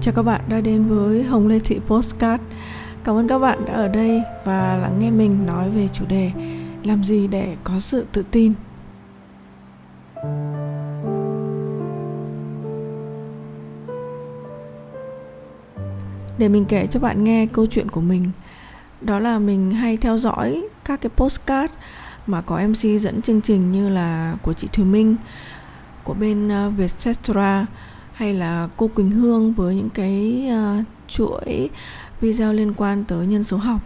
Chào các bạn đã đến với Hồng Lê Thị Podcast. Cảm ơn các bạn đã ở đây và lắng nghe mình nói về chủ đề làm gì để có sự tự tin. Để mình kể cho bạn nghe câu chuyện của mình. Đó là mình hay theo dõi các cái podcast mà có MC dẫn chương trình như là của chị Thùy Minh, của bên Vietcetera, hay là cô Quỳnh Hương với những cái chuỗi video liên quan tới nhân số học.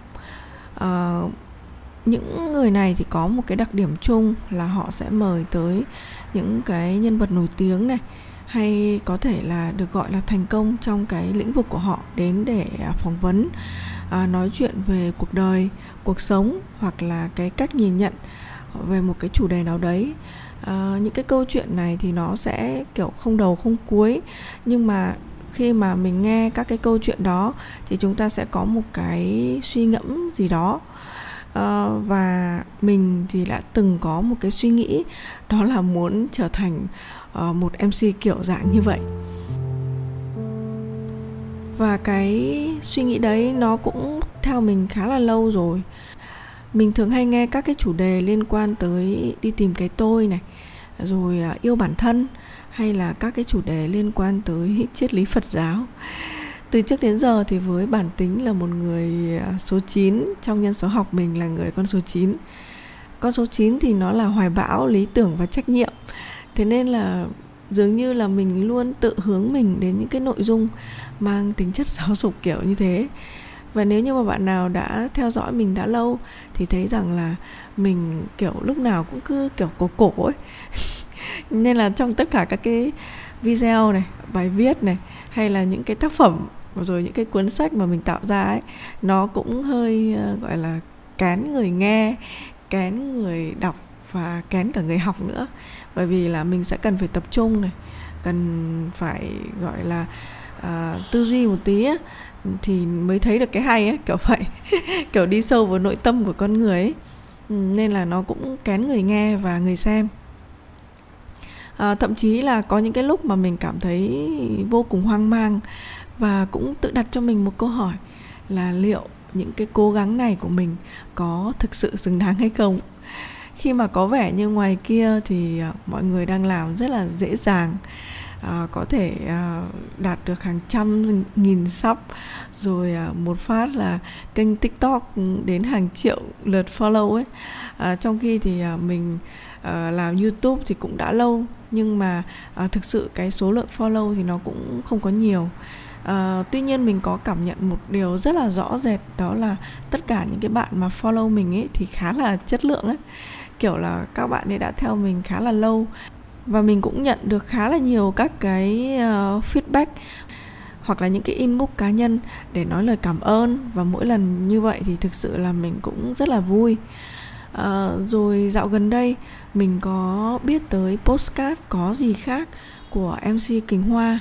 Những người này thì có một cái đặc điểm chung là họ sẽ mời tới những cái nhân vật nổi tiếng này, hay có thể là được gọi là thành công trong cái lĩnh vực của họ đến để phỏng vấn, nói chuyện về cuộc đời, cuộc sống, hoặc là cái cách nhìn nhận về một cái chủ đề nào đấy. Những cái câu chuyện này thì nó sẽ kiểu không đầu không cuối, nhưng mà khi mà mình nghe các cái câu chuyện đó thì chúng ta sẽ có một cái suy ngẫm gì đó. Và mình thì đã từng có một cái suy nghĩ, đó là muốn trở thành một MC kiểu dạng như vậy. Và cái suy nghĩ đấy nó cũng theo mình khá là lâu rồi. Mình thường hay nghe các cái chủ đề liên quan tới đi tìm cái tôi này, rồi yêu bản thân, hay là các cái chủ đề liên quan tới triết lý Phật giáo. Từ trước đến giờ thì với bản tính là một người số 9, trong nhân số học mình là người con số 9. Con số 9 thì nó là hoài bão, lý tưởng và trách nhiệm. Thế nên là dường như là mình luôn tự hướng mình đến những cái nội dung mang tính chất giáo dục kiểu như thế. Và nếu như mà bạn nào đã theo dõi mình đã lâu thì thấy rằng là mình kiểu lúc nào cũng cứ kiểu cổ ấy. Nên là trong tất cả các cái video này, bài viết này, hay là những cái tác phẩm, rồi những cái cuốn sách mà mình tạo ra ấy, nó cũng hơi gọi là kén người nghe, kén người đọc và kén cả người học nữa. Bởi vì là mình sẽ cần phải tập trung này, cần phải gọi là tư duy một tí ấy, thì mới thấy được cái hay ấy, kiểu vậy. Kiểu đi sâu vào nội tâm của con người ấy. Nên là nó cũng kén người nghe và người xem. Thậm chí là có những cái lúc mà mình cảm thấy vô cùng hoang mang, và cũng tự đặt cho mình một câu hỏi là liệu những cái cố gắng này của mình có thực sự xứng đáng hay không. Khi mà có vẻ như ngoài kia thì mọi người đang làm rất là dễ dàng, có thể đạt được hàng trăm nghìn sub, rồi một phát là kênh TikTok đến hàng triệu lượt follow ấy. Trong khi thì mình làm YouTube thì cũng đã lâu, nhưng mà thực sự cái số lượng follow thì nó cũng không có nhiều. Tuy nhiên mình có cảm nhận một điều rất là rõ rệt, đó là tất cả những cái bạn mà follow mình ấy thì khá là chất lượng ấy. Kiểu là các bạn ấy đã theo mình khá là lâu, và mình cũng nhận được khá là nhiều các cái feedback hoặc là những cái inbox cá nhân để nói lời cảm ơn. Và mỗi lần như vậy thì thực sự là mình cũng rất là vui. Rồi dạo gần đây mình có biết tới podcast Có Gì Khác của MC Quỳnh Hoa.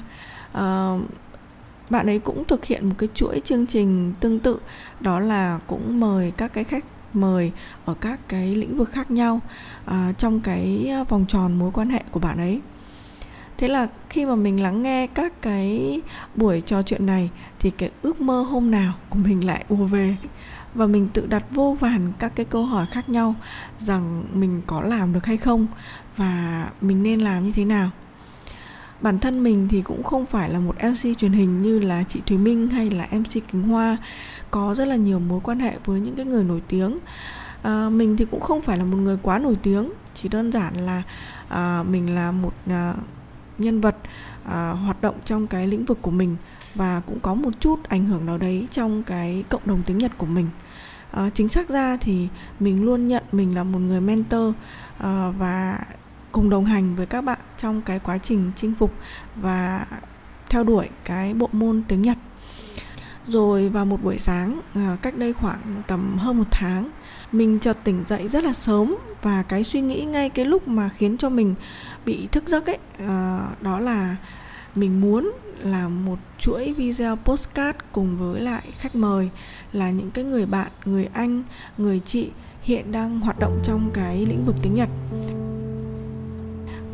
Bạn ấy cũng thực hiện một cái chuỗi chương trình tương tự, đó là cũng mời các cái khách mời ở các cái lĩnh vực khác nhau trong cái vòng tròn mối quan hệ của bạn ấy. Thế là khi mà mình lắng nghe các cái buổi trò chuyện này thì cái ước mơ hôm nào của mình lại ùa về. Và mình tự đặt vô vàn các cái câu hỏi khác nhau, rằng mình có làm được hay không, và mình nên làm như thế nào. Bản thân mình thì cũng không phải là một MC truyền hình như là chị Thùy Minh hay là MC Quỳnh Hoa, có rất là nhiều mối quan hệ với những cái người nổi tiếng. Mình thì cũng không phải là một người quá nổi tiếng, chỉ đơn giản là mình là một nhân vật hoạt động trong cái lĩnh vực của mình, và cũng có một chút ảnh hưởng nào đấy trong cái cộng đồng tiếng Nhật của mình. Chính xác ra thì mình luôn nhận mình là một người mentor và cùng đồng hành với các bạn trong cái quá trình chinh phục và theo đuổi cái bộ môn tiếng Nhật. Rồi vào một buổi sáng cách đây khoảng tầm hơn 1 tháng, mình chợt tỉnh dậy rất là sớm, và cái suy nghĩ ngay cái lúc mà khiến cho mình bị thức giấc ấy, đó là mình muốn làm một chuỗi video podcast cùng với lại khách mời là những cái người bạn, người anh, người chị hiện đang hoạt động trong cái lĩnh vực tiếng Nhật.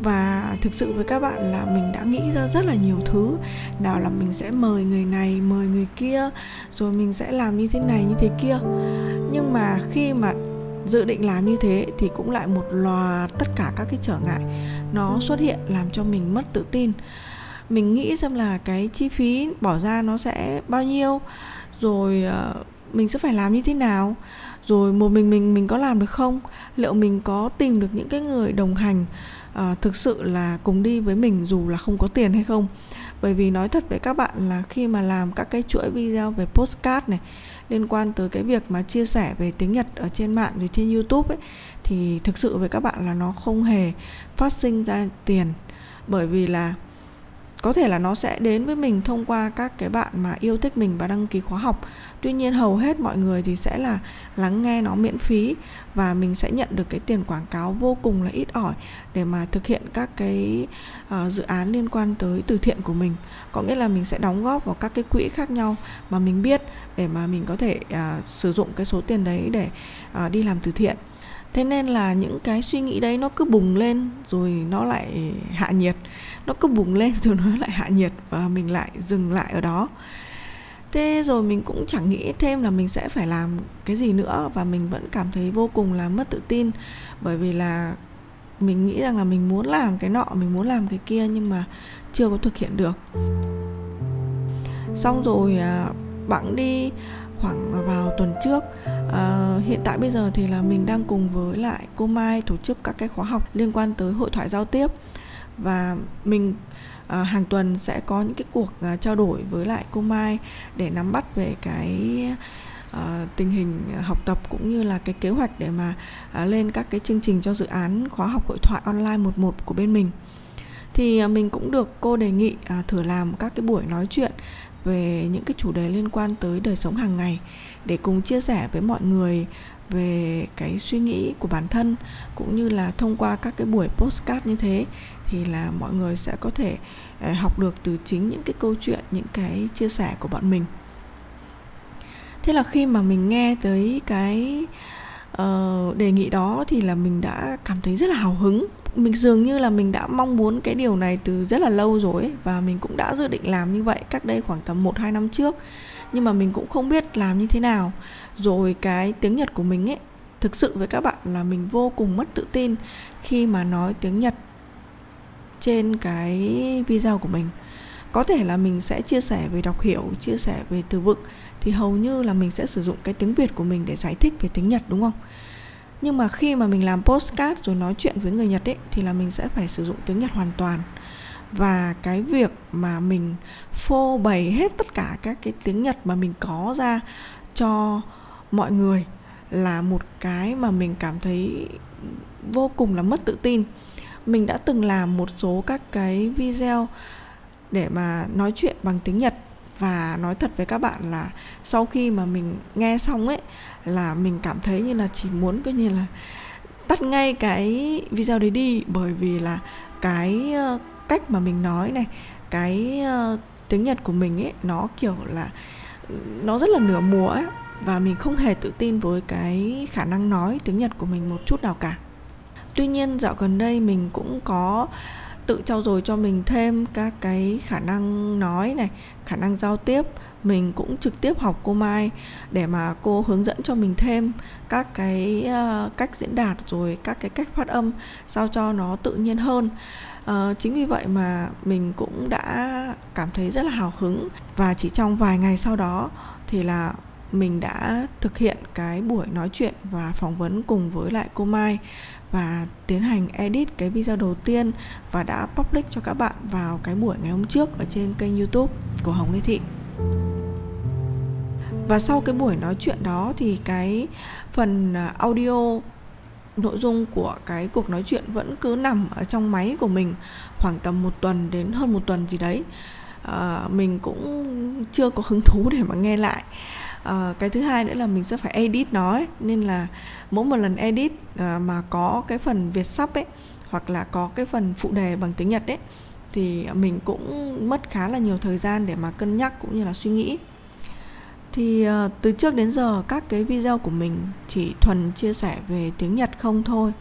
Và thực sự với các bạn là mình đã nghĩ ra rất là nhiều thứ. Nào là mình sẽ mời người này, mời người kia, rồi mình sẽ làm như thế này, như thế kia. Nhưng mà khi mà dự định làm như thế thì cũng lại một loạt tất cả các cái trở ngại nó xuất hiện, làm cho mình mất tự tin. Mình nghĩ xem là cái chi phí bỏ ra nó sẽ bao nhiêu, rồi mình sẽ phải làm như thế nào, rồi một mình có làm được không, liệu mình có tìm được những cái người đồng hành thực sự là cùng đi với mình dù là không có tiền hay không. Bởi vì nói thật với các bạn là khi mà làm các cái chuỗi video về podcast này, liên quan tới cái việc mà chia sẻ về tiếng Nhật ở trên mạng rồi trên YouTube ấy, thì thực sự với các bạn là nó không hề phát sinh ra tiền. Bởi vì là có thể là nó sẽ đến với mình thông qua các cái bạn mà yêu thích mình và đăng ký khóa học. Tuy nhiên hầu hết mọi người thì sẽ là lắng nghe nó miễn phí, và mình sẽ nhận được cái tiền quảng cáo vô cùng là ít ỏi để mà thực hiện các cái dự án liên quan tới từ thiện của mình. Có nghĩa là mình sẽ đóng góp vào các cái quỹ khác nhau mà mình biết, để mà mình có thể sử dụng cái số tiền đấy để đi làm từ thiện. Thế nên là những cái suy nghĩ đấy nó cứ bùng lên rồi nó lại hạ nhiệt. Nó cứ bùng lên rồi nó lại hạ nhiệt, và mình lại dừng lại ở đó. Thế rồi mình cũng chẳng nghĩ thêm là mình sẽ phải làm cái gì nữa, và mình vẫn cảm thấy vô cùng là mất tự tin. Bởi vì là mình nghĩ rằng là mình muốn làm cái nọ, mình muốn làm cái kia, nhưng mà chưa có thực hiện được. Xong rồi bẵng đi khoảng vào tuần trước. Hiện tại bây giờ thì là mình đang cùng với lại cô Mai tổ chức các cái khóa học liên quan tới hội thoại giao tiếp. Và mình hàng tuần sẽ có những cái cuộc trao đổi với lại cô Mai để nắm bắt về cái tình hình học tập, cũng như là cái kế hoạch để mà lên các cái chương trình cho dự án khóa học hội thoại online 1-1 của bên mình. Thì mình cũng được cô đề nghị thử làm các cái buổi nói chuyện về những cái chủ đề liên quan tới đời sống hàng ngày, để cùng chia sẻ với mọi người về cái suy nghĩ của bản thân, cũng như là thông qua các cái buổi podcast như thế thì là mọi người sẽ có thể học được từ chính những cái câu chuyện, những cái chia sẻ của bọn mình. Thế là khi mà mình nghe tới cái đề nghị đó thì là mình đã cảm thấy rất là hào hứng. Mình dường như là mình đã mong muốn cái điều này từ rất là lâu rồi ấy, và mình cũng đã dự định làm như vậy cách đây khoảng tầm 1-2 năm trước. Nhưng mà mình cũng không biết làm như thế nào. Rồi cái tiếng Nhật của mình ấy, thực sự với các bạn là mình vô cùng mất tự tin khi mà nói tiếng Nhật trên cái video của mình. Có thể là mình sẽ chia sẻ về đọc hiểu, chia sẻ về từ vựng, thì hầu như là mình sẽ sử dụng cái tiếng Việt của mình để giải thích về tiếng Nhật, đúng không? Nhưng mà khi mà mình làm podcast rồi nói chuyện với người Nhật ấy, thì là mình sẽ phải sử dụng tiếng Nhật hoàn toàn. Và cái việc mà mình phô bày hết tất cả các cái tiếng Nhật mà mình có ra cho mọi người là một cái mà mình cảm thấy vô cùng là mất tự tin. Mình đã từng làm một số các cái video để mà nói chuyện bằng tiếng Nhật, và nói thật với các bạn là sau khi mà mình nghe xong ấy, là mình cảm thấy như là chỉ muốn coi như là tắt ngay cái video đấy đi. Bởi vì là cái cách mà mình nói này, cái tiếng Nhật của mình ấy, nó kiểu là nó rất là nửa mùa ấy, và mình không hề tự tin với cái khả năng nói tiếng Nhật của mình một chút nào cả. Tuy nhiên dạo gần đây mình cũng có tự trau dồi cho mình thêm các cái khả năng nói này, khả năng giao tiếp. Mình cũng trực tiếp học cô Mai để mà cô hướng dẫn cho mình thêm các cái cách diễn đạt, rồi các cái cách phát âm sao cho nó tự nhiên hơn. Chính vì vậy mà mình cũng đã cảm thấy rất là hào hứng. Và chỉ trong vài ngày sau đó thì là mình đã thực hiện cái buổi nói chuyện và phỏng vấn cùng với lại cô Mai, và tiến hành edit cái video đầu tiên và đã public cho các bạn vào cái buổi ngày hôm trước ở trên kênh YouTube của Hồng Lê Thị. Và sau cái buổi nói chuyện đó thì cái phần audio, nội dung của cái cuộc nói chuyện vẫn cứ nằm ở trong máy của mình khoảng tầm 1 tuần đến hơn 1 tuần gì đấy. Mình cũng chưa có hứng thú để mà nghe lại. Cái thứ hai nữa là mình sẽ phải edit nó ấy. Nên là mỗi một lần edit mà có cái phần Việt sub ấy, hoặc là có cái phần phụ đề bằng tiếng Nhật ấy, thì mình cũng mất khá là nhiều thời gian để mà cân nhắc cũng như là suy nghĩ. Thì từ trước đến giờ các cái video của mình chỉ thuần chia sẻ về tiếng Nhật không thôi.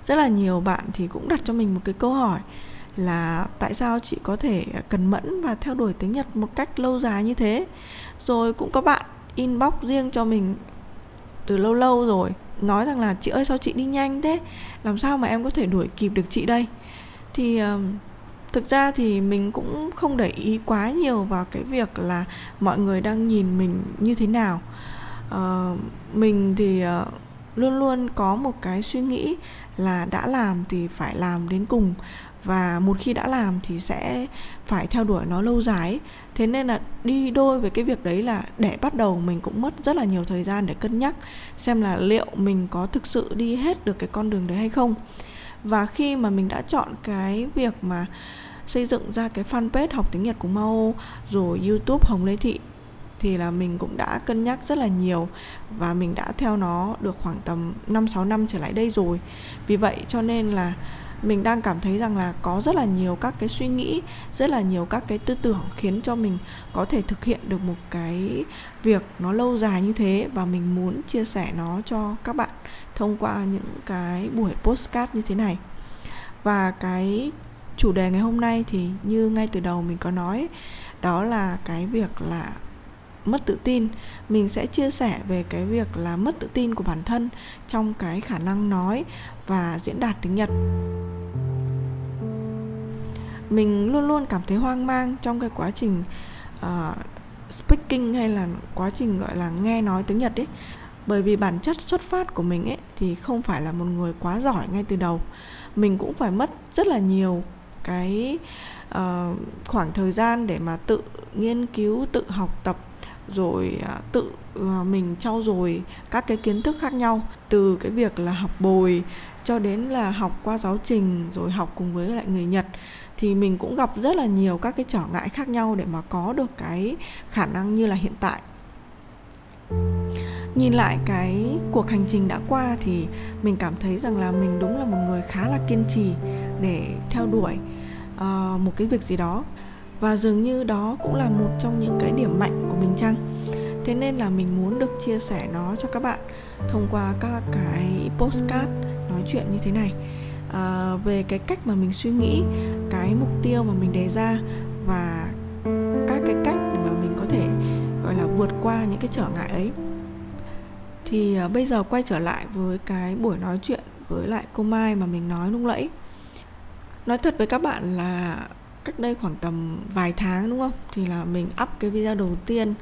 Rất là nhiều bạn thì cũng đặt cho mình một cái câu hỏi là tại sao chị có thể cần mẫn và theo đuổi tiếng Nhật một cách lâu dài như thế. Rồi cũng có bạn inbox riêng cho mình từ lâu lâu rồi, nói rằng là chị ơi sao chị đi nhanh thế, làm sao mà em có thể đuổi kịp được chị đây. Thì thực ra thì mình cũng không để ý quá nhiều vào cái việc là mọi người đang nhìn mình như thế nào. Mình thì luôn luôn có một cái suy nghĩ là đã làm thì phải làm đến cùng, và một khi đã làm thì sẽ phải theo đuổi nó lâu dài. Thế nên là đi đôi với cái việc đấy là để bắt đầu mình cũng mất rất là nhiều thời gian để cân nhắc xem là liệu mình có thực sự đi hết được cái con đường đấy hay không. Và khi mà mình đã chọn cái việc mà xây dựng ra cái fanpage học tiếng Nhật của Mao, rồi YouTube Hồng Lê Thị, thì là mình cũng đã cân nhắc rất là nhiều, và mình đã theo nó được khoảng tầm 5-6 năm trở lại đây rồi. Vì vậy cho nên là mình đang cảm thấy rằng là có rất là nhiều các cái suy nghĩ, rất là nhiều các cái tư tưởng khiến cho mình có thể thực hiện được một cái việc nó lâu dài như thế. Và mình muốn chia sẻ nó cho các bạn thông qua những cái buổi podcast như thế này. Và cái chủ đề ngày hôm nay thì như ngay từ đầu mình có nói, đó là cái việc là mất tự tin. Mình sẽ chia sẻ về cái việc là mất tự tin của bản thân trong cái khả năng nói và diễn đạt tiếng Nhật. Mình luôn luôn cảm thấy hoang mang trong cái quá trình speaking hay là quá trình gọi là nghe nói tiếng Nhật ấy. Bởi vì bản chất xuất phát của mình ấy thì không phải là một người quá giỏi ngay từ đầu. Mình cũng phải mất rất là nhiều cái khoảng thời gian để mà tự nghiên cứu, tự học tập, rồi tự mình trau dồi các cái kiến thức khác nhau, từ cái việc là học bồi cho đến là học qua giáo trình, rồi học cùng với lại người Nhật. Thì mình cũng gặp rất là nhiều các cái trở ngại khác nhau để mà có được cái khả năng như là hiện tại. Nhìn lại cái cuộc hành trình đã qua thì mình cảm thấy rằng là mình đúng là một người khá là kiên trì để theo đuổi một cái việc gì đó. Và dường như đó cũng là một trong những cái điểm mạnh của mình chăng. Thế nên là mình muốn được chia sẻ nó cho các bạn thông qua các cái podcast nói chuyện như thế này, về cái cách mà mình suy nghĩ, cái mục tiêu mà mình đề ra, và các cái cách để mà mình có thể gọi là vượt qua những cái trở ngại ấy. Thì bây giờ quay trở lại với cái buổi nói chuyện với lại cô Mai mà mình nói lúc nãy. Nói thật với các bạn là cách đây khoảng tầm vài tháng đúng không, thì là mình up cái video đầu tiên,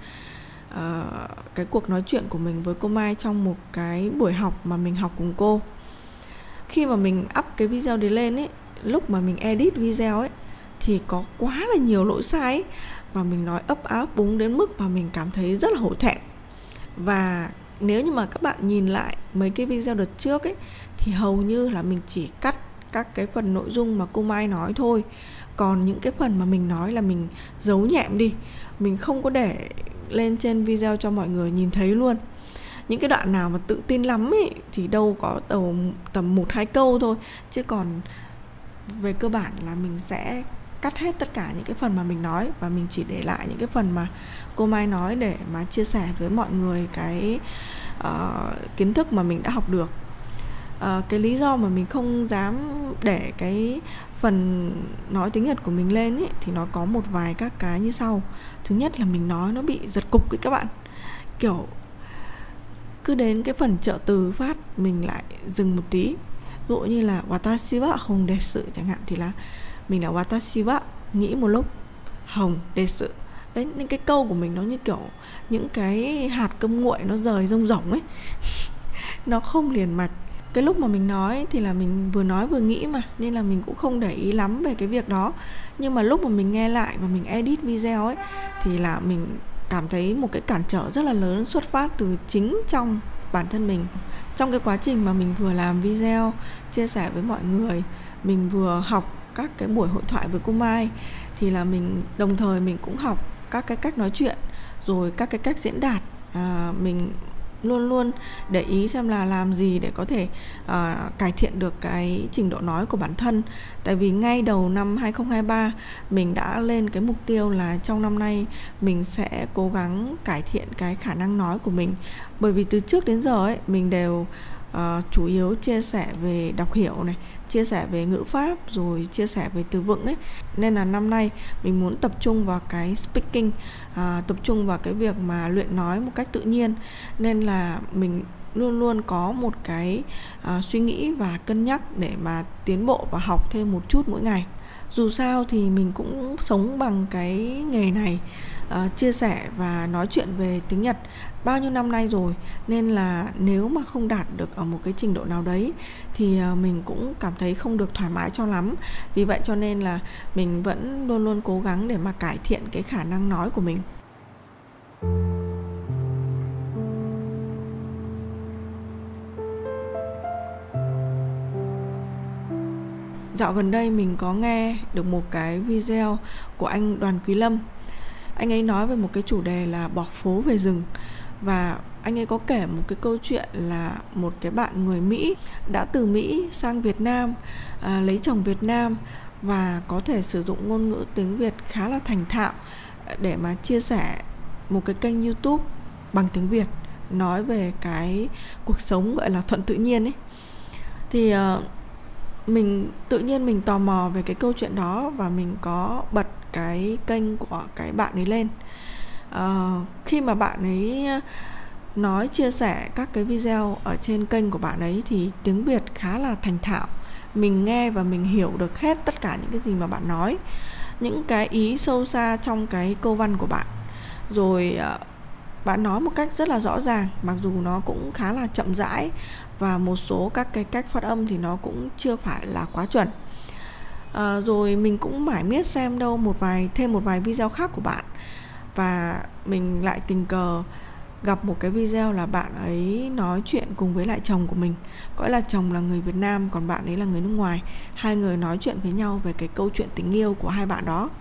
cái cuộc nói chuyện của mình với cô Mai trong một cái buổi học mà mình học cùng cô. Khi mà mình up cái video đấy lên ấy, lúc mà mình edit video ấy thì có quá là nhiều lỗi sai ấy, và mình nói ấp á ấp úng đến mức mà mình cảm thấy rất là hổ thẹn. Và nếu như mà các bạn nhìn lại mấy cái video đợt trước ấy thì hầu như là mình chỉ cắt các cái phần nội dung mà cô Mai nói thôi. Còn những cái phần mà mình nói là mình giấu nhẹm đi, mình không có để lên trên video cho mọi người nhìn thấy luôn. Những cái đoạn nào mà tự tin lắm ấy thì đâu có tầm 1-2 câu thôi, chứ còn về cơ bản là mình sẽ cắt hết tất cả những cái phần mà mình nói, và mình chỉ để lại những cái phần mà cô Mai nói để mà chia sẻ với mọi người cái kiến thức mà mình đã học được. Cái lý do mà mình không dám để cái phần nói tiếng Nhật của mình lên ấy, thì nó có một vài các cái như sau. Thứ nhất là mình nói nó bị giật cục ấy các bạn. Kiểu cứ đến cái phần trợ từ phát mình lại dừng một tí. Ví dụ như là watashi wa hồng desu chẳng hạn, thì là mình là watashi wa, nghĩ một lúc, hồng desu. Đấy, những cái câu của mình nó như kiểu những cái hạt cơm nguội nó rời rông rỗng ấy. Nó không liền mạch. Cái lúc mà mình nói thì là mình vừa nói vừa nghĩ mà, nên là mình cũng không để ý lắm về cái việc đó. Nhưng mà lúc mà mình nghe lại và mình edit video ấy thì là mình cảm thấy một cái cản trở rất là lớn xuất phát từ chính trong bản thân mình. Trong cái quá trình mà mình vừa làm video chia sẻ với mọi người, mình vừa học các cái buổi hội thoại với cô Mai, thì là mình đồng thời mình cũng học các cái cách nói chuyện, rồi các cái cách diễn đạt. Mình luôn luôn để ý xem là làm gì để có thể cải thiện được cái trình độ nói của bản thân. Tại vì ngay đầu năm 2023 mình đã lên cái mục tiêu là trong năm nay mình sẽ cố gắng cải thiện cái khả năng nói của mình. Bởi vì từ trước đến giờ ấy mình đều chủ yếu chia sẻ về đọc hiểu này, chia sẻ về ngữ pháp, rồi chia sẻ về từ vựng ấy. Nên là năm nay mình muốn tập trung vào cái speaking, tập trung vào cái việc mà luyện nói một cách tự nhiên. Nên là mình luôn luôn có một cái suy nghĩ và cân nhắc để mà tiến bộ và học thêm một chút mỗi ngày. Dù sao thì mình cũng sống bằng cái nghề này, chia sẻ và nói chuyện về tiếng Nhật bao nhiêu năm nay rồi. Nên là nếu mà không đạt được ở một cái trình độ nào đấy thì mình cũng cảm thấy không được thoải mái cho lắm. Vì vậy cho nên là mình vẫn luôn luôn cố gắng để mà cải thiện cái khả năng nói của mình. Dạo gần đây mình có nghe được một cái video của anh Đoàn Quý Lâm. Anh ấy nói về một cái chủ đề là bỏ phố về rừng. Và anh ấy có kể một cái câu chuyện là một cái bạn người Mỹ đã từ Mỹ sang Việt Nam, lấy chồng Việt Nam và có thể sử dụng ngôn ngữ tiếng Việt khá là thành thạo để mà chia sẻ một cái kênh YouTube bằng tiếng Việt, nói về cái cuộc sống gọi là thuận tự nhiên ấy. Thì mình tự nhiên mình tò mò về cái câu chuyện đó và mình có bật cái kênh của cái bạn ấy lên. Khi mà bạn ấy nói chia sẻ các cái video ở trên kênh của bạn ấy thì tiếng Việt khá là thành thạo. Mình nghe và mình hiểu được hết tất cả những cái gì mà bạn nói, những cái ý sâu xa trong cái câu văn của bạn. Rồi bạn nói một cách rất là rõ ràng, mặc dù nó cũng khá là chậm rãi và một số các cái cách phát âm thì nó cũng chưa phải là quá chuẩn. Rồi mình cũng mải miết xem thêm một vài video khác của bạn. Và mình lại tình cờ gặp một cái video là bạn ấy nói chuyện cùng với lại chồng của mình. Gọi là chồng là người Việt Nam, còn bạn ấy là người nước ngoài. Hai người nói chuyện với nhau về cái câu chuyện tình yêu của hai bạn đó.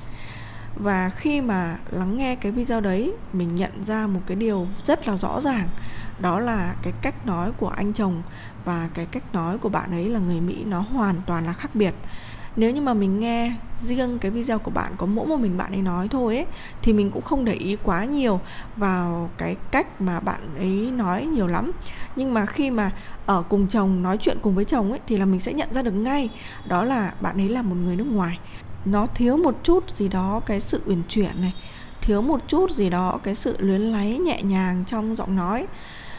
Và khi mà lắng nghe cái video đấy, mình nhận ra một cái điều rất là rõ ràng. Đó là cái cách nói của anh chồng và cái cách nói của bạn ấy là người Mỹ nó hoàn toàn là khác biệt. Nếu như mà mình nghe riêng cái video của bạn có mỗi một mình bạn ấy nói thôi ấy, thì mình cũng không để ý quá nhiều vào cái cách mà bạn ấy nói nhiều lắm. Nhưng mà khi mà ở cùng chồng, nói chuyện cùng với chồng ấy, thì là mình sẽ nhận ra được ngay. Đó là bạn ấy là một người nước ngoài. Nó thiếu một chút gì đó cái sự uyển chuyển này, thiếu một chút gì đó cái sự luyến láy nhẹ nhàng trong giọng nói.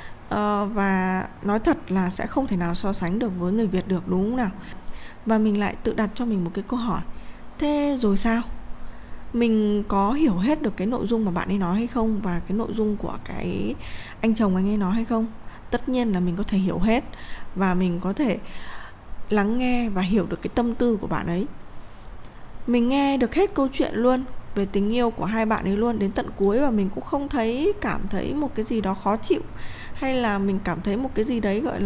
Và nói thật là sẽ không thể nào so sánh được với người Việt được, đúng không nào? Và mình lại tự đặt cho mình một cái câu hỏi: thế rồi sao? Mình có hiểu hết được cái nội dung mà bạn ấy nói hay không? Và cái nội dung của cái anh chồng anh ấy nói hay không? Tất nhiên là mình có thể hiểu hết. Và mình có thể lắng nghe và hiểu được cái tâm tư của bạn ấy. Mình nghe được hết câu chuyện luôn, về tình yêu của hai bạn ấy luôn đến tận cuối. Và mình cũng không cảm thấy một cái gì đó khó chịu, hay là mình cảm thấy một cái gì đấy gọi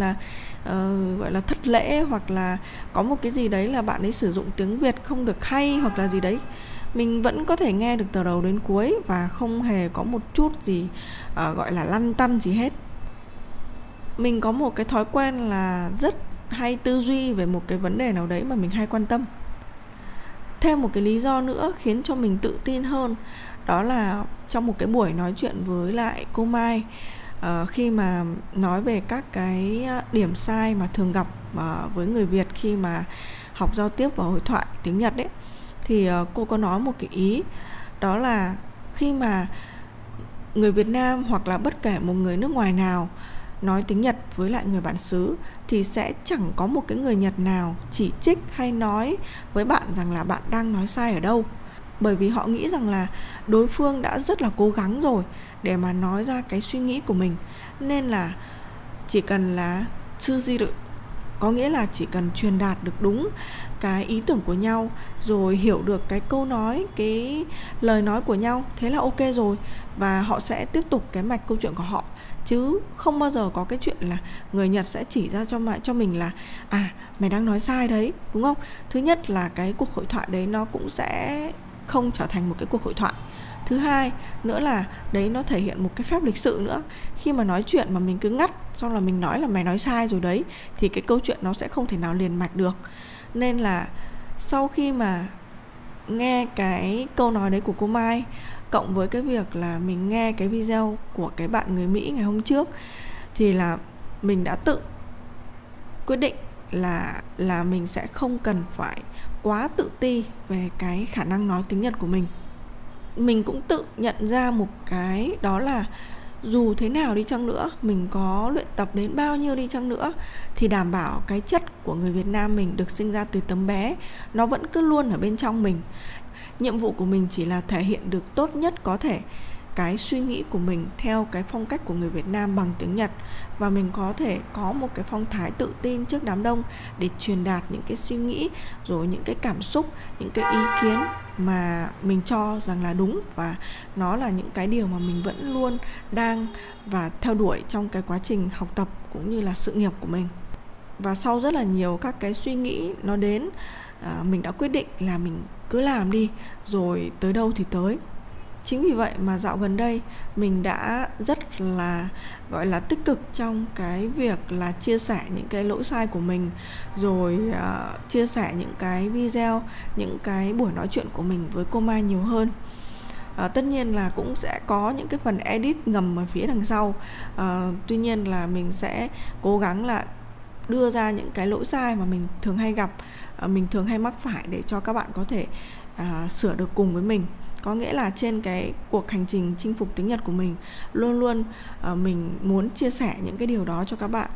là thất lễ, hoặc là có một cái gì đấy là bạn ấy sử dụng tiếng Việt không được hay hoặc là gì đấy. Mình vẫn có thể nghe được từ đầu đến cuối và không hề có một chút gì gọi là lăn tăn gì hết. Mình có một cái thói quen là rất hay tư duy về một cái vấn đề nào đấy mà mình hay quan tâm. Thêm một cái lý do nữa khiến cho mình tự tin hơn, đó là trong một cái buổi nói chuyện với lại cô Mai, khi mà nói về các cái điểm sai mà thường gặp với người Việt khi mà học giao tiếp và hội thoại tiếng Nhật ấy, thì cô có nói một cái ý, đó là khi mà người Việt Nam hoặc là bất kể một người nước ngoài nào nói tiếng Nhật với lại người bản xứ thì sẽ chẳng có một cái người Nhật nào chỉ trích hay nói với bạn rằng là bạn đang nói sai ở đâu. Bởi vì họ nghĩ rằng là đối phương đã rất là cố gắng rồi để mà nói ra cái suy nghĩ của mình. Nên là chỉ cần là tsujiru, có nghĩa là chỉ cần truyền đạt được đúng cái ý tưởng của nhau, rồi hiểu được cái câu nói, cái lời nói của nhau, thế là ok rồi. Và họ sẽ tiếp tục cái mạch câu chuyện của họ. Chứ không bao giờ có cái chuyện là người Nhật sẽ chỉ ra cho mình là mày đang nói sai đấy, đúng không? Thứ nhất là cái cuộc hội thoại đấy nó cũng sẽ không trở thành một cái cuộc hội thoại. Thứ hai nữa là đấy nó thể hiện một cái phép lịch sự nữa. Khi mà nói chuyện mà mình cứ ngắt, xong là mình nói là mày nói sai rồi đấy, thì cái câu chuyện nó sẽ không thể nào liền mạch được. Nên là sau khi mà nghe cái câu nói đấy của cô Mai, cộng với cái việc là mình nghe cái video của cái bạn người Mỹ ngày hôm trước, thì là mình đã tự quyết định là mình sẽ không cần phải quá tự ti về cái khả năng nói tiếng Nhật của mình. Mình cũng tự nhận ra một cái, đó là dù thế nào đi chăng nữa, mình có luyện tập đến bao nhiêu đi chăng nữa, thì đảm bảo cái chất của người Việt Nam mình được sinh ra từ tấm bé, nó vẫn cứ luôn ở bên trong mình. Nhiệm vụ của mình chỉ là thể hiện được tốt nhất có thể cái suy nghĩ của mình theo cái phong cách của người Việt Nam bằng tiếng Nhật, và mình có thể có một cái phong thái tự tin trước đám đông để truyền đạt những cái suy nghĩ, rồi những cái cảm xúc, những cái ý kiến mà mình cho rằng là đúng, và nó là những cái điều mà mình vẫn luôn đang và theo đuổi trong cái quá trình học tập cũng như là sự nghiệp của mình. Và sau rất là nhiều các cái suy nghĩ nó đến, mình đã quyết định là mình cứ làm đi, rồi tới đâu thì tới. Chính vì vậy mà dạo gần đây mình đã rất là gọi là tích cực trong cái việc là chia sẻ những cái lỗi sai của mình, rồi chia sẻ những cái video, những cái buổi nói chuyện của mình với cô Mai nhiều hơn. Tất nhiên là cũng sẽ có những cái phần edit ngầm ở phía đằng sau. Tuy nhiên là mình sẽ cố gắng là đưa ra những cái lỗi sai mà mình thường hay gặp, mình thường hay mắc phải, để cho các bạn có thể sửa được cùng với mình. Có nghĩa là trên cái cuộc hành trình chinh phục tiếng Nhật của mình, luôn luôn mình muốn chia sẻ những cái điều đó cho các bạn.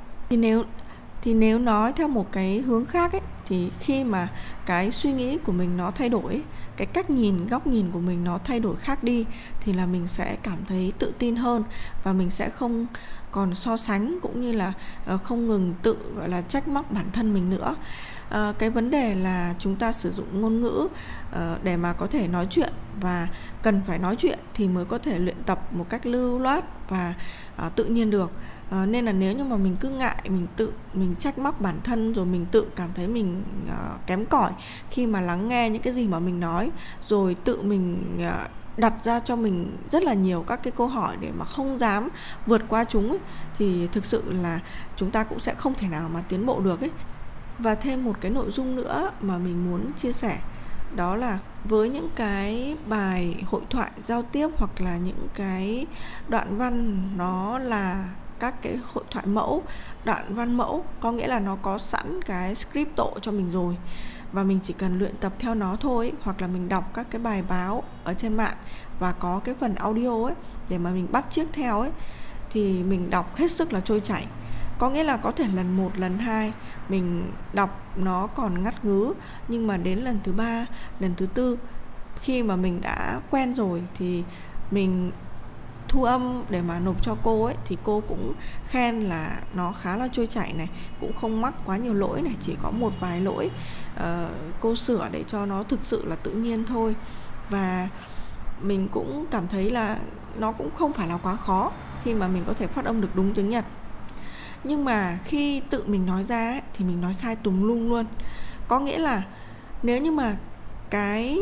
Thì nếu nói theo một cái hướng khác ấy, thì khi mà cái suy nghĩ của mình nó thay đổi, cái cách nhìn, góc nhìn của mình nó thay đổi khác đi, thì là mình sẽ cảm thấy tự tin hơn, và mình sẽ không còn so sánh, cũng như là không ngừng tự gọi là trách móc bản thân mình nữa. Cái vấn đề là chúng ta sử dụng ngôn ngữ để mà có thể nói chuyện, và cần phải nói chuyện thì mới có thể luyện tập một cách lưu loát và tự nhiên được. Nên là nếu như mà mình cứ ngại, mình trách móc bản thân, rồi mình tự cảm thấy mình kém cỏi khi mà lắng nghe những cái gì mà mình nói, rồi tự mình đặt ra cho mình rất là nhiều các cái câu hỏi để mà không dám vượt qua chúng ấy, thì thực sự là chúng ta cũng sẽ không thể nào mà tiến bộ được ấy. Và thêm một cái nội dung nữa mà mình muốn chia sẻ, đó là với những cái bài hội thoại giao tiếp, hoặc là những cái đoạn văn nó là các cái hội thoại mẫu, đoạn văn mẫu, có nghĩa là nó có sẵn cái script tổ cho mình rồi, và mình chỉ cần luyện tập theo nó thôi ấy. Hoặc là mình đọc các cái bài báo ở trên mạng và có cái phần audio ấy để mà mình bắt chước theo ấy, thì mình đọc hết sức là trôi chảy. Có nghĩa là có thể lần 1, lần 2 mình đọc nó còn ngắt ngứ, nhưng mà đến lần thứ 3, lần thứ 4, khi mà mình đã quen rồi thì mình thu âm để mà nộp cho cô ấy, thì cô cũng khen là nó khá là trôi chảy này, cũng không mắc quá nhiều lỗi này, chỉ có một vài lỗi cô sửa để cho nó thực sự là tự nhiên thôi. Và mình cũng cảm thấy là nó cũng không phải là quá khó khi mà mình có thể phát âm được đúng tiếng Nhật. Nhưng mà khi tự mình nói ra ấy, thì mình nói sai tùm lum luôn. Có nghĩa là nếu như mà cái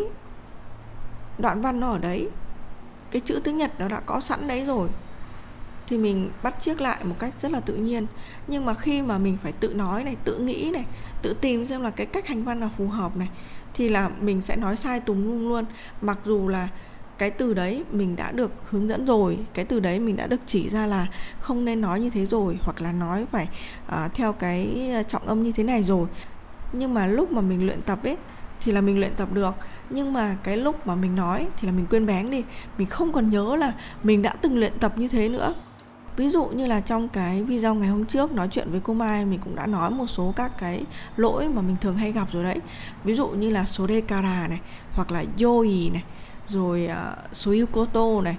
đoạn văn nó ở đấy, cái chữ tiếng Nhật nó đã có sẵn đấy rồi, thì mình bắt chước lại một cách rất là tự nhiên. Nhưng mà khi mà mình phải tự nói này, tự nghĩ này, tự tìm xem là cái cách hành văn nào phù hợp này, thì là mình sẽ nói sai tùm lum luôn. Mặc dù là cái từ đấy mình đã được hướng dẫn rồi, cái từ đấy mình đã được chỉ ra là không nên nói như thế rồi, hoặc là nói phải theo cái trọng âm như thế này rồi. Nhưng mà lúc mà mình luyện tập ấy, thì là mình luyện tập được. Nhưng mà cái lúc mà mình nói thì là mình quên bén đi, mình không còn nhớ là mình đã từng luyện tập như thế nữa. Ví dụ như là trong cái video ngày hôm trước nói chuyện với cô Mai, mình cũng đã nói một số các cái lỗi mà mình thường hay gặp rồi đấy. Ví dụ như là sorekara này, hoặc là yoi này, rồi soyukoto này,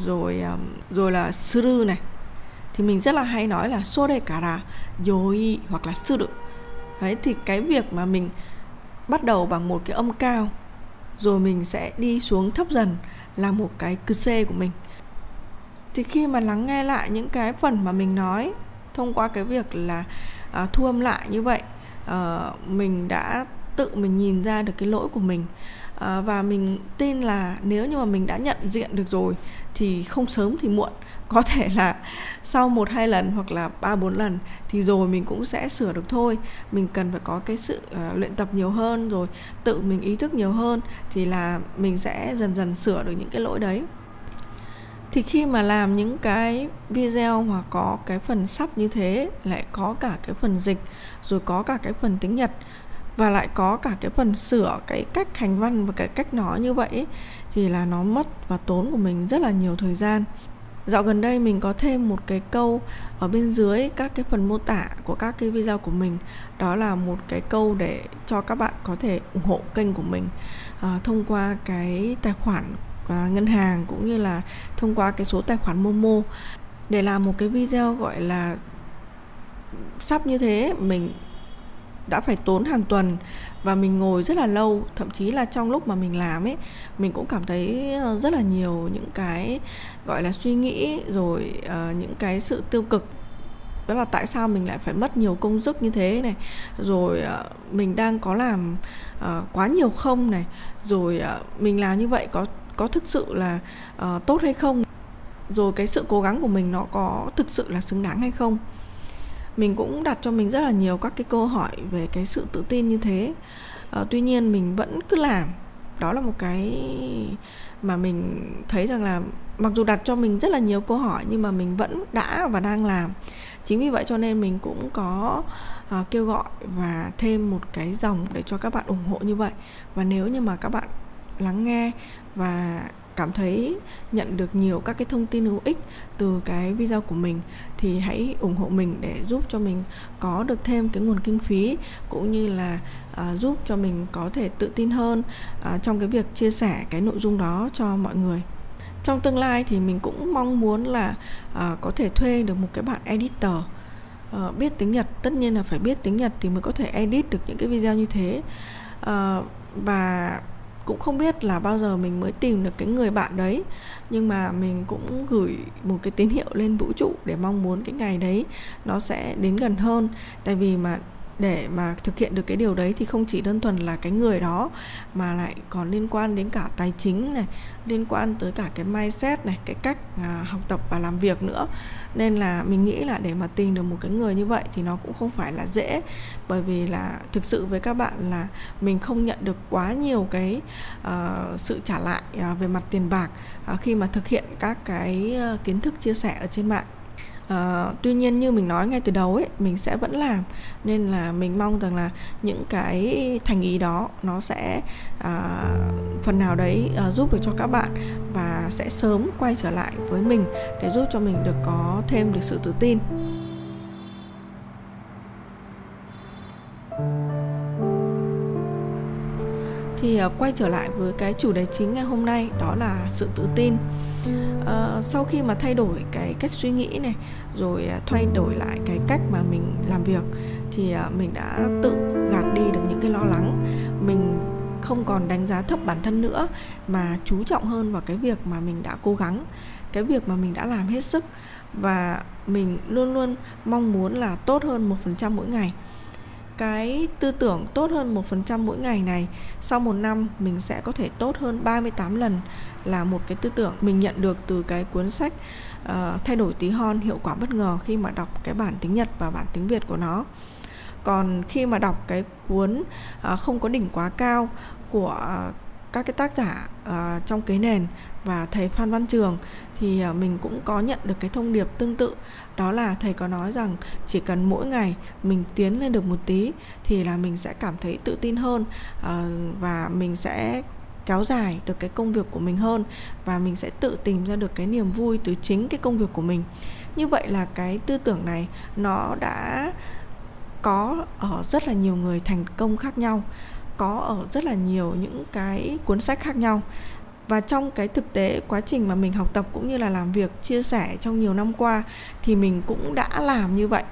rồi là suru này. Thì mình rất là hay nói là sorekara, yoi hoặc là suru. Đấy, thì cái việc mà mình bắt đầu bằng một cái âm cao, rồi mình sẽ đi xuống thấp dần là một cái kuse của mình. Thì khi mà lắng nghe lại những cái phần mà mình nói thông qua cái việc là thu âm lại như vậy, mình đã tự mình nhìn ra được cái lỗi của mình. Và mình tin là nếu như mà mình đã nhận diện được rồi thì không sớm thì muộn, có thể là sau 1-2 lần hoặc là 3-4 lần thì rồi mình cũng sẽ sửa được thôi. Mình cần phải có cái sự luyện tập nhiều hơn, rồi tự mình ý thức nhiều hơn, thì là mình sẽ dần dần sửa được những cái lỗi đấy. Thì khi mà làm những cái video mà có cái phần sub như thế, lại có cả cái phần dịch, rồi có cả cái phần tiếng Nhật, và lại có cả cái phần sửa cái cách hành văn và cái cách nói như vậy ấy, thì là nó mất và tốn của mình rất là nhiều thời gian. Dạo gần đây mình có thêm một cái câu ở bên dưới các cái phần mô tả của các cái video của mình. Đó là một cái câu để cho các bạn có thể ủng hộ kênh của mình thông qua cái tài khoản ngân hàng, cũng như là thông qua cái số tài khoản Momo. Để làm một cái video gọi là sub như thế, mình đã phải tốn hàng tuần và mình ngồi rất là lâu. Thậm chí là trong lúc mà mình làm ấy, mình cũng cảm thấy rất là nhiều những cái gọi là suy nghĩ, rồi những cái sự tiêu cực. Đó là tại sao mình lại phải mất nhiều công sức như thế này, rồi mình đang có làm quá nhiều không này, rồi mình làm như vậy có thực sự là tốt hay không, rồi cái sự cố gắng của mình nó có thực sự là xứng đáng hay không. Mình cũng đặt cho mình rất là nhiều các cái câu hỏi về cái sự tự tin như thế. Tuy nhiên mình vẫn cứ làm. Đó là một cái mà mình thấy rằng là mặc dù đặt cho mình rất là nhiều câu hỏi, nhưng mà mình vẫn đã và đang làm. Chính vì vậy cho nên mình cũng có kêu gọi và thêm một cái dòng để cho các bạn ủng hộ như vậy. Và nếu như mà các bạn lắng nghe và cảm thấy nhận được nhiều các cái thông tin hữu ích từ cái video của mình, thì hãy ủng hộ mình để giúp cho mình có được thêm cái nguồn kinh phí, cũng như là giúp cho mình có thể tự tin hơn trong cái việc chia sẻ cái nội dung đó cho mọi người. Trong tương lai thì mình cũng mong muốn là có thể thuê được một cái bạn editor biết tiếng Nhật. Tất nhiên là phải biết tiếng Nhật thì mới có thể edit được những cái video như thế. Và cũng không biết là bao giờ mình mới tìm được cái người bạn đấy, nhưng mà mình cũng gửi một cái tín hiệu lên vũ trụ để mong muốn cái ngày đấy nó sẽ đến gần hơn. Tại vì mà để mà thực hiện được cái điều đấy thì không chỉ đơn thuần là cái người đó, mà lại còn liên quan đến cả tài chính này, liên quan tới cả cái mindset này, cái cách học tập và làm việc nữa. Nên là mình nghĩ là để mà tìm được một cái người như vậy thì nó cũng không phải là dễ. Bởi vì là thực sự với các bạn là mình không nhận được quá nhiều cái sự trả lại về mặt tiền bạc khi mà thực hiện các cái kiến thức chia sẻ ở trên mạng. Tuy nhiên như mình nói ngay từ đầu ấy, mình sẽ vẫn làm. Nên là mình mong rằng là những cái thành ý đó nó sẽ phần nào đấy giúp được cho các bạn, và sẽ sớm quay trở lại với mình để giúp cho mình được có thêm được sự tự tin. Thì quay trở lại với cái chủ đề chính ngày hôm nay, đó là sự tự tin. Sau khi mà thay đổi cái cách suy nghĩ này, rồi thay đổi lại cái cách mà mình làm việc, thì mình đã tự gạt đi được những cái lo lắng. Mình không còn đánh giá thấp bản thân nữa, mà chú trọng hơn vào cái việc mà mình đã cố gắng, cái việc mà mình đã làm hết sức. Và mình luôn luôn mong muốn là tốt hơn 1% mỗi ngày. Cái tư tưởng tốt hơn 1% mỗi ngày này, sau một năm mình sẽ có thể tốt hơn 38 lần, là một cái tư tưởng mình nhận được từ cái cuốn sách Thay đổi tí hon, hiệu quả bất ngờ, khi mà đọc cái bản tiếng Nhật và bản tiếng Việt của nó. Còn khi mà đọc cái cuốn Không có đỉnh quá cao của các cái tác giả trong Kế Nền và thầy Phan Văn Trường, thì mình cũng có nhận được cái thông điệp tương tự. Đó là thầy có nói rằng chỉ cần mỗi ngày mình tiến lên được một tí thì là mình sẽ cảm thấy tự tin hơn, và mình sẽ kéo dài được cái công việc của mình hơn, và mình sẽ tự tìm ra được cái niềm vui từ chính cái công việc của mình. Như vậy là cái tư tưởng này nó đã có ở rất là nhiều người thành công khác nhau, có ở rất là nhiều những cái cuốn sách khác nhau. Và trong cái thực tế quá trình mà mình học tập cũng như là làm việc chia sẻ trong nhiều năm qua, thì mình cũng đã làm như vậy.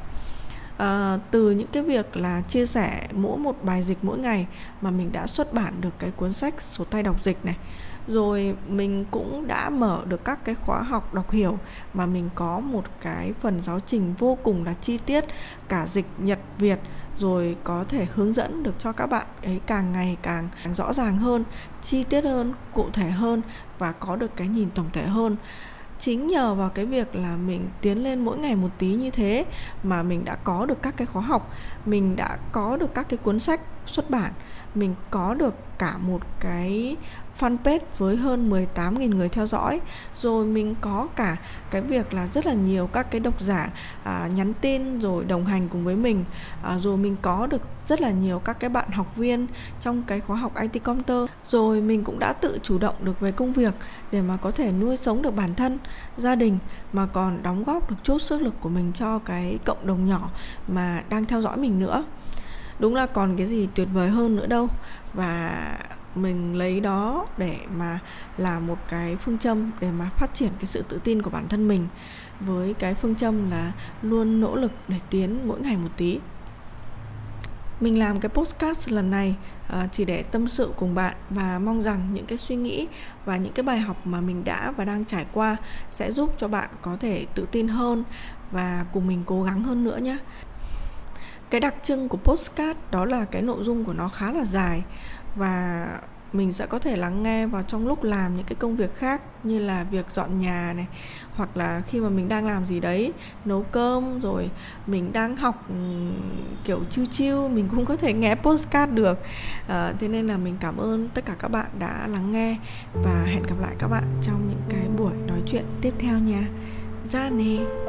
Từ những cái việc là chia sẻ mỗi một bài dịch mỗi ngày, mà mình đã xuất bản được cái cuốn sách Sổ tay đọc dịch này. Rồi mình cũng đã mở được các cái khóa học đọc hiểu, mà mình có một cái phần giáo trình vô cùng là chi tiết, cả dịch Nhật Việt, rồi có thể hướng dẫn được cho các bạn ấy càng ngày càng rõ ràng hơn, chi tiết hơn, cụ thể hơn, và có được cái nhìn tổng thể hơn. Chính nhờ vào cái việc là mình tiến lên mỗi ngày một tí như thế, mà mình đã có được các cái khóa học, mình đã có được các cái cuốn sách xuất bản, mình có được cả một cái fanpage với hơn 18.000 người theo dõi. Rồi mình có cả cái việc là rất là nhiều các cái độc giả nhắn tin rồi đồng hành cùng với mình. Rồi mình có được rất là nhiều các cái bạn học viên trong cái khóa học IT Computer. Rồi mình cũng đã tự chủ động được về công việc để mà có thể nuôi sống được bản thân, gia đình, mà còn đóng góp được chút sức lực của mình cho cái cộng đồng nhỏ mà đang theo dõi mình nữa. Đúng là còn cái gì tuyệt vời hơn nữa đâu. Và mình lấy đó để mà làm một cái phương châm để mà phát triển cái sự tự tin của bản thân mình, với cái phương châm là luôn nỗ lực để tiến mỗi ngày một tí. Mình làm cái podcast lần này chỉ để tâm sự cùng bạn, và mong rằng những cái suy nghĩ và những cái bài học mà mình đã và đang trải qua sẽ giúp cho bạn có thể tự tin hơn và cùng mình cố gắng hơn nữa nhé. Cái đặc trưng của podcast đó là cái nội dung của nó khá là dài, và mình sẽ có thể lắng nghe vào trong lúc làm những cái công việc khác, như là việc dọn nhà này, hoặc là khi mà mình đang làm gì đấy, nấu cơm, rồi mình đang học kiểu chill chill, mình cũng có thể nghe podcast được. Thế nên là mình cảm ơn tất cả các bạn đã lắng nghe, và hẹn gặp lại các bạn trong những cái buổi nói chuyện tiếp theo nha. Ra nè.